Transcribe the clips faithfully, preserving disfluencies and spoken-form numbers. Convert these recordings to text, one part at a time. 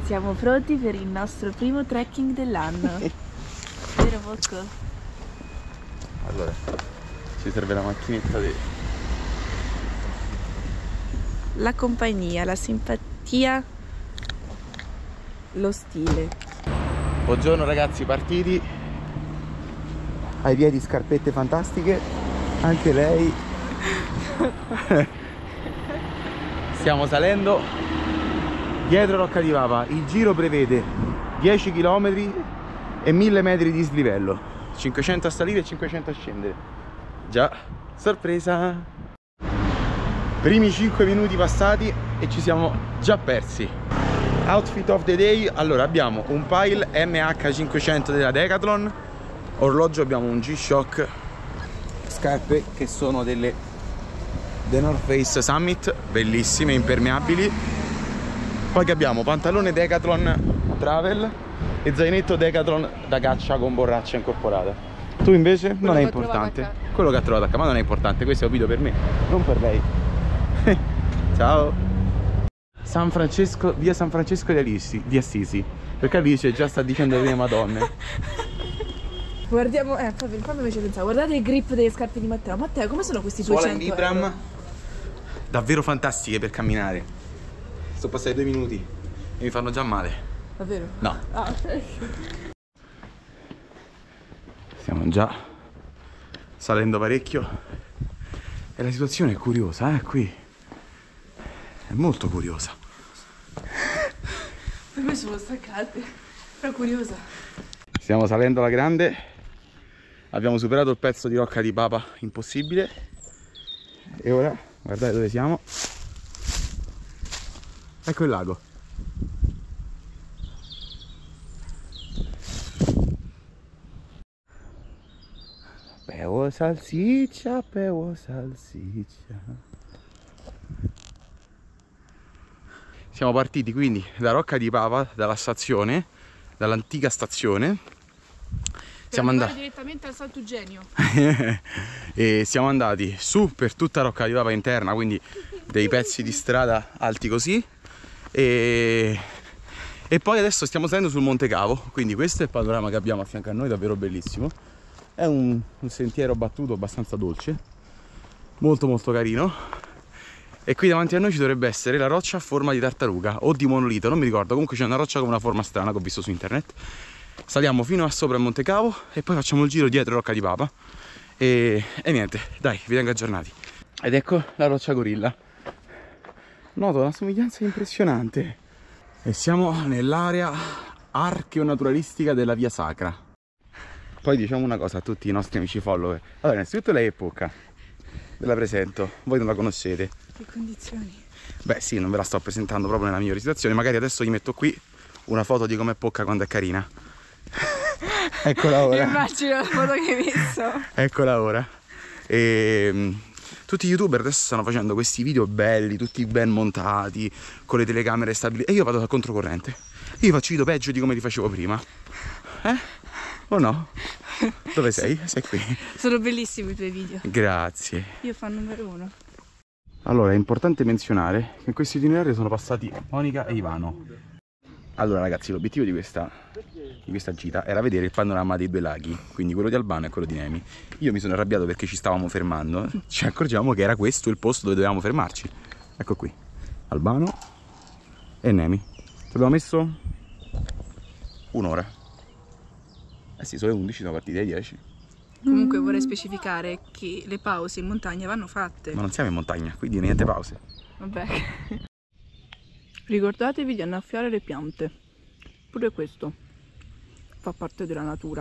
Siamo pronti per il nostro primo trekking dell'anno. Vero Bocco? Allora, ci serve la macchinetta di... La compagnia, la simpatia, lo stile. Buongiorno ragazzi, partiti. Ai piedi scarpette fantastiche. Anche lei. Stiamo salendo dietro Rocca di Papa. Il giro prevede dieci chilometri e mille metri di slivello, cinquecento a salire e cinquecento a scendere. Già, sorpresa! Primi cinque minuti passati e ci siamo già persi. Outfit of the day. Allora, abbiamo un Pile M H cinquecento della Decathlon, orologio abbiamo un G-Shock, scarpe che sono delle The North Face Summit, bellissime, impermeabili. Poi che abbiamo pantalone Decathlon Travel e zainetto Decathlon da caccia con borraccia incorporata. Tu invece? Quello non è importante. Quello che ha trovato a casa, ma non è importante, questo è un video per me, non per lei. Ciao. San Francesco, via San Francesco di Assisi, di Assisi. Perché Alice già sta dicendo le madonne. Guardiamo, eh, fammi invece pensare, guardate il grip delle scarpe di Matteo. Matteo, come sono questi duecento Vibram, euro? davvero fantastiche per camminare. Sto passati due minuti e mi fanno già male. Davvero? No. Ah, ok. Stiamo già salendo parecchio e la situazione è curiosa, eh, qui. È molto curiosa. Per me sono staccate, però curiosa. Stiamo salendo alla grande. Abbiamo superato il pezzo di Rocca di Papa impossibile. E ora, guardate dove siamo. Ecco il lago. Bevo salsiccia, bevo salsiccia. Siamo partiti quindi da Rocca di Papa, dalla stazione, dall'antica stazione. Siamo andati direttamente al Sant'Eugenio. e siamo andati su per tutta Rocca di Papa interna, quindi dei pezzi di strada alti così. E, e poi adesso stiamo salendo sul Monte Cavo, quindi questo è il panorama che abbiamo a fianco a noi, davvero bellissimo. È un, un sentiero battuto abbastanza dolce, molto molto carino. E qui davanti a noi ci dovrebbe essere la roccia a forma di tartaruga o di monolito, non mi ricordo, comunque c'è una roccia con una forma strana che ho visto su internet. Saliamo fino a sopra il Monte Cavo e poi facciamo il giro dietro Rocca di Papa e, e niente, dai, vi tengo aggiornati. Ed ecco la roccia gorilla. Noto una somiglianza impressionante. E siamo nell'area archeonaturalistica della Via Sacra. Poi diciamo una cosa a tutti i nostri amici follower. Allora, innanzitutto lei è Pocca, ve la presento, voi non la conoscete. Che condizioni? Beh sì, non ve la sto presentando proprio nella migliore situazione. Magari adesso gli metto qui una foto di com'è Pocca quando è carina. Eccola ora. Immagino la foto che hai messo. Eccola ora. E tutti gli youtuber adesso stanno facendo questi video belli, tutti ben montati, con le telecamere stabili. E io vado da controcorrente. Io faccio video peggio di come li facevo prima. Eh? O no? Dove sei? Sei qui. Sono bellissimi i tuoi video. Grazie. Io fan numero uno. Allora, è importante menzionare che in questo itinerario sono passati Monica e Ivano. Allora ragazzi, l'obiettivo di questa, di questa gita era vedere il panorama dei due laghi, quindi quello di Albano e quello di Nemi. Io mi sono arrabbiato perché ci stavamo fermando, ci accorgiamo che era questo il posto dove dovevamo fermarci. Ecco qui, Albano e Nemi. Ci abbiamo messo un'ora. Eh sì, sono le undici, siamo partiti alle dieci. Comunque vorrei specificare che le pause in montagna vanno fatte. Ma non siamo in montagna, quindi niente pause. Vabbè. Ricordatevi di annaffiare le piante. Pure questo fa parte della natura.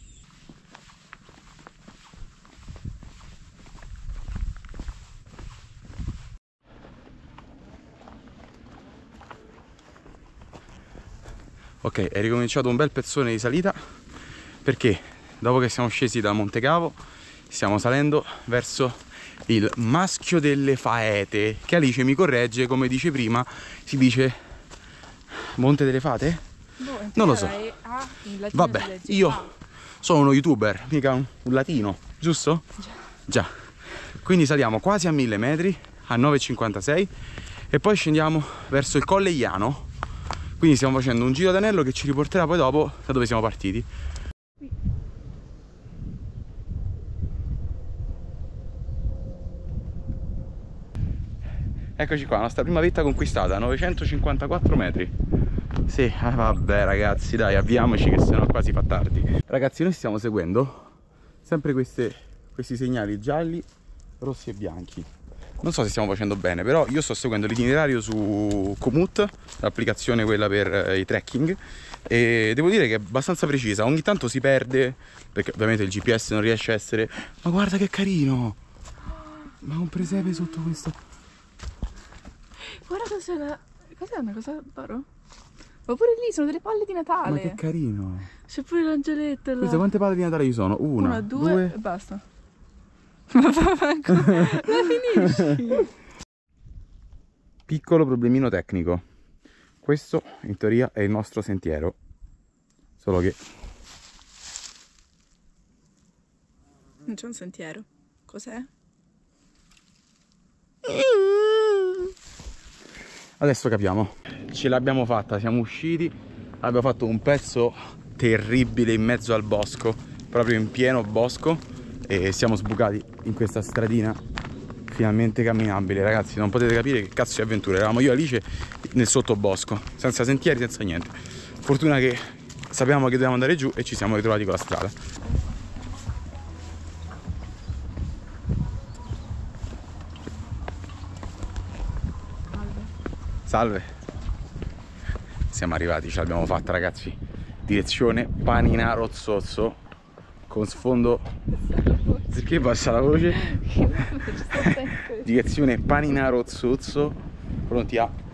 Ok, è ricominciato un bel pezzone di salita perché dopo che siamo scesi da Monte Cavo stiamo salendo verso il Maschio delle Faete, che Alice mi corregge, come dice prima, si dice Monte delle Fate? Boh, non lo so. A, vabbè, io sono uno youtuber, mica un, un latino, giusto? Già. Già. Quindi saliamo quasi a mille metri, a nove e cinquantasei, e poi scendiamo verso il Colle Iano, Quindi stiamo facendo un giro d'anello che ci riporterà poi dopo da dove siamo partiti. Eccoci qua, la nostra prima vetta conquistata, novecentocinquantaquattro metri. Sì, eh, vabbè ragazzi, dai, avviamoci che sennò qua si fa tardi. Ragazzi, noi stiamo seguendo sempre queste, questi segnali gialli, rossi e bianchi. Non so se stiamo facendo bene, però io sto seguendo l'itinerario su Komoot, l'applicazione quella per eh, i trekking, e devo dire che è abbastanza precisa. Ogni tanto si perde, perché ovviamente il G P S non riesce a essere... Ma guarda che carino! Ma un presepe sotto questo... Guarda cos'è una... Cos'è una cosa d'oro? Ma pure lì sono delle palle di Natale. Ma che carino! C'è pure l'angeletto là. Queste quante palle di Natale ci sono? Una, Una due, due... e basta. Ma la finisci? Piccolo problemino tecnico. Questo in teoria è il nostro sentiero. Solo che... Non c'è un sentiero. Cos'è? Adesso capiamo. Ce l'abbiamo fatta, siamo usciti. Abbiamo fatto un pezzo terribile in mezzo al bosco, proprio in pieno bosco, e siamo sbucati in questa stradina finalmente camminabile. Ragazzi, non potete capire che cazzo di avventura. Eravamo io e Alice nel sottobosco, senza sentieri, senza niente. Fortuna che sapevamo che dovevamo andare giù e ci siamo ritrovati con la strada. Salve. Siamo arrivati, ce l'abbiamo fatta ragazzi. Direzione Paninaro Zozzo, con sfondo... Perché passa la voce? Direzione Paninaro Zozzo, pronti a